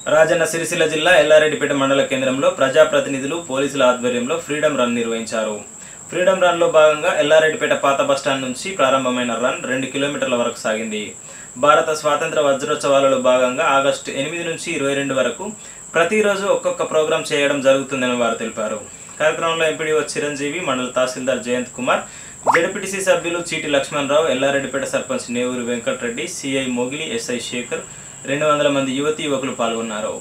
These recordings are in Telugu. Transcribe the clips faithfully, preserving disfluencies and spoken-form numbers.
రాజన్న సిరిసిల్ల జిల్లా ఎల్లారెడ్డిపేట మండల కేంద్రంలో ప్రజాప్రతినిధులు పోలీసుల ఆధ్వర్యంలో ఫ్రీడమ్ రన్ నిర్వహించారు. ఫ్రీడమ్ రన్ లో భాగంగా ఎల్లారెడ్డిపేట పాత బస్టాండ్ నుంచి ప్రారంభమైన రన్ రెండు కిలోమీటర్ల వరకు సాగింది. భారత స్వాతంత్ర వజ్రోత్సవాలలో భాగంగా ఆగస్టు ఎనిమిది నుంచి ఇరవై రెండు వరకు ప్రతిరోజు ఒక్కొక్క ప్రోగ్రాం చేయడం జరుగుతుందని వారు తెలిపారు. కార్యక్రమంలో ఎంపీడీఓ చిరంజీవి, మండల తహసీల్దార్ జయంత్ కుమార్, జెడ్పీటీసీ సభ్యులు చీటి లక్ష్మణరావు, ఎల్లారెడ్డిపేట సర్పంచ్ నేవూరి వెంకటరెడ్డి, సిఐ మొగిలి, ఎస్ఐ శేఖర్, రెండు వందల మంది యువతీ యువకులు పాల్గొన్నారు.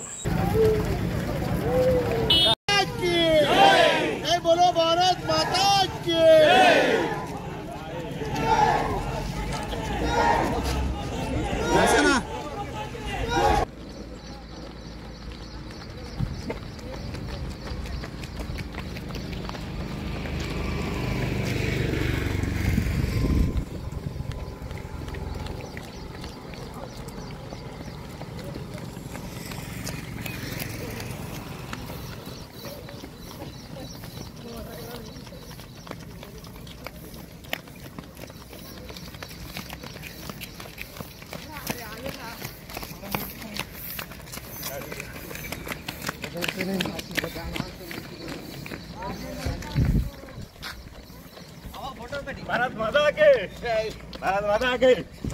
भारत माता के भारत माता के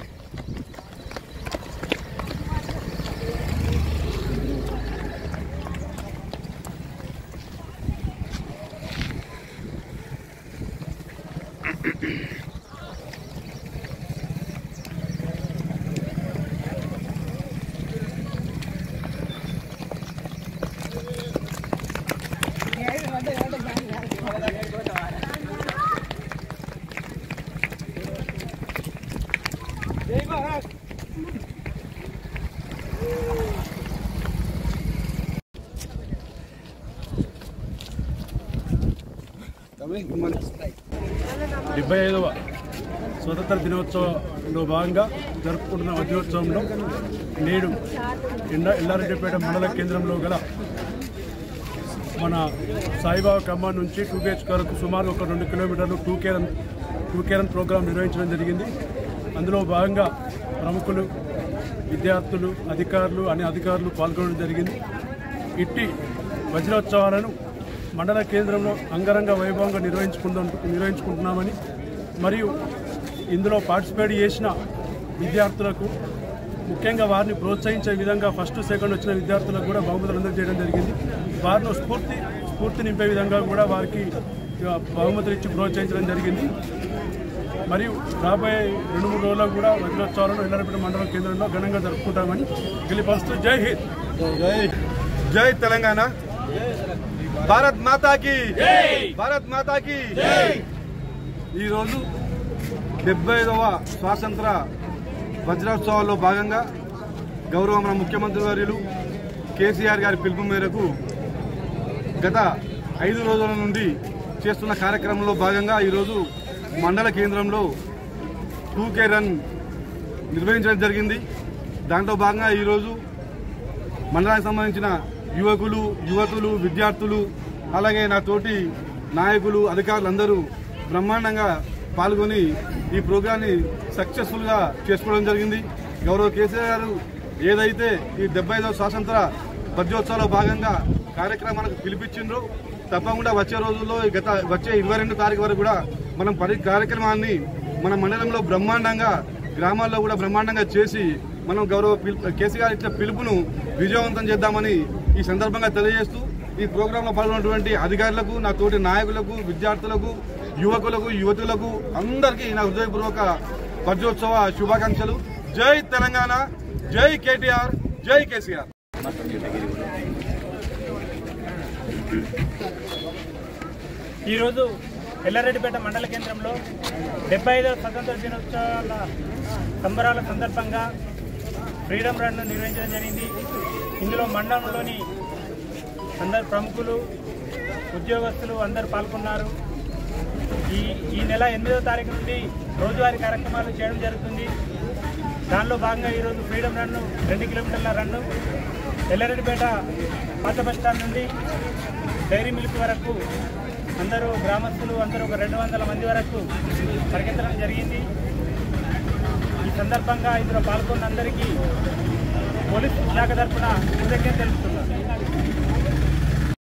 డెబ్బై ఐదవ స్వతంత్ర దినోత్సవంలో భాగంగా జరుపుకుంటున్న వజ్రోత్సవంలో నేడు ఎండ ఎల్లారెడ్డిపేట మండల కేంద్రంలో గల మన సాయిబాబా కమాండ్ నుంచి టూ బీహెచ్ వరకు సుమారు ఒక రెండు కిలోమీటర్లు two K run two K run program నిర్వహించడం జరిగింది. అందులో భాగంగా ప్రముఖులు, విద్యార్థులు, అధికారులు అనే అధికారులు పాల్గొనడం జరిగింది. ఇట్టి వజ్రోత్సవాలను మండల కేంద్రంలో అంగరంగ వైభవంగా నిర్వహించుకుంటూ నిర్వహించుకుంటున్నామని మరియు ఇందులో పార్టిసిపేట్ చేసిన విద్యార్థులకు ముఖ్యంగా వారిని ప్రోత్సహించే విధంగా ఫస్ట్ సెకండ్ వచ్చిన విద్యార్థులకు కూడా బహుమతులు అందజేయడం జరిగింది. వారిని స్ఫూర్తి స్ఫూర్తి నింపే విధంగా కూడా వారికి బహుమతులు ఇచ్చి ప్రోత్సహించడం జరిగింది. మరియు రాబోయే రెండు మూడు రోజుల్లో కూడా వజ్రోత్సవాలను ఎల్లారెడ్డిపేట మండల కేంద్రంలో ఘనంగా జరుపుకుంటామని తెలియపరుస్తూ జై హింద్, జై జై తెలంగాణ, భారత్ మాతాకి భారత్ మాతాకి. ఈరోజు డెబ్బై ఐదవ స్వాతంత్ర వజ్రోత్సవాల్లో భాగంగా గౌరవ మన ముఖ్యమంత్రి వర్యులు కేసీఆర్ గారి పిలుపు మేరకు గత ఐదు రోజుల నుండి చేస్తున్న కార్యక్రమంలో భాగంగా ఈరోజు మండల కేంద్రంలో టూ కే రన్ నిర్వహించడం జరిగింది. దాంట్లో భాగంగా ఈరోజు మండలానికి సంబంధించిన యువకులు, యువతులు, విద్యార్థులు, అలాగే నా తోటి నాయకులు, అధికారులు అందరూ బ్రహ్మాండంగా పాల్గొని ఈ ప్రోగ్రాన్ని సక్సెస్ఫుల్గా చేసుకోవడం జరిగింది. గౌరవ కేసీఆర్ గారు ఏదైతే ఈ డెబ్బై ఐదవ స్వాతంత్ర వజ్రోత్సవాల్లో భాగంగా కార్యక్రమాలకు పిలిపించిండ్రో తప్పకుండా వచ్చే రోజుల్లో గత వచ్చే ఇరవై రెండు తారీఖు వరకు కూడా మనం పరి కార్యక్రమాన్ని మన మండలంలో బ్రహ్మాండంగా, గ్రామాల్లో కూడా బ్రహ్మాండంగా చేసి మనం గౌరవ కేసీఆర్ ఇచ్చిన పిలుపును విజయవంతం చేద్దామని ఈ సందర్భంగా తెలియజేస్తూ ఈ ప్రోగ్రాంలో పాల్గొన్నటువంటి అధికారులకు, నా తోటి నాయకులకు, విద్యార్థులకు, యువకులకు, యువతులకు అందరికీ నా హృదయపూర్వక వజ్రోత్సవ శుభాకాంక్షలు. జై తెలంగాణ, జై కేటీఆర్, జై కేసీఆర్. ఈరోజు ఎల్లారెడ్డిపేట మండల కేంద్రంలో డెబ్బై ఐదవ స్వతంత్ర దినోత్సవాల సంబరాల సందర్భంగా ఫ్రీడమ్ రన్ నిర్వహించడం జరిగింది. ఇందులో మండలంలోని అందరు ప్రముఖులు, ఉద్యోగస్తులు అందరూ పాల్గొన్నారు. ఈ ఈ నెల ఎనిమిదవ తారీఖు నుండి రోజువారీ కార్యక్రమాలు చేయడం జరుగుతుంది. దానిలో భాగంగా ఈరోజు ఫ్రీడమ్ రన్ను రెండు కిలోమీటర్ల రన్ను ఎల్లారెడ్డిపేట పాత బస్టాండ్ నుండి డైరీ మిల్క్ వరకు అందరూ గ్రామస్తులు అందరూ ఒక రెండు వందల మంది వరకు పరిగెత్తడం జరిగింది. ఈ సందర్భంగా ఇందులో పాల్గొన్న అందరికీ పోలీస్ శాఖ తరఫున కృతజ్ఞతలు తెలుపుతున్నాను.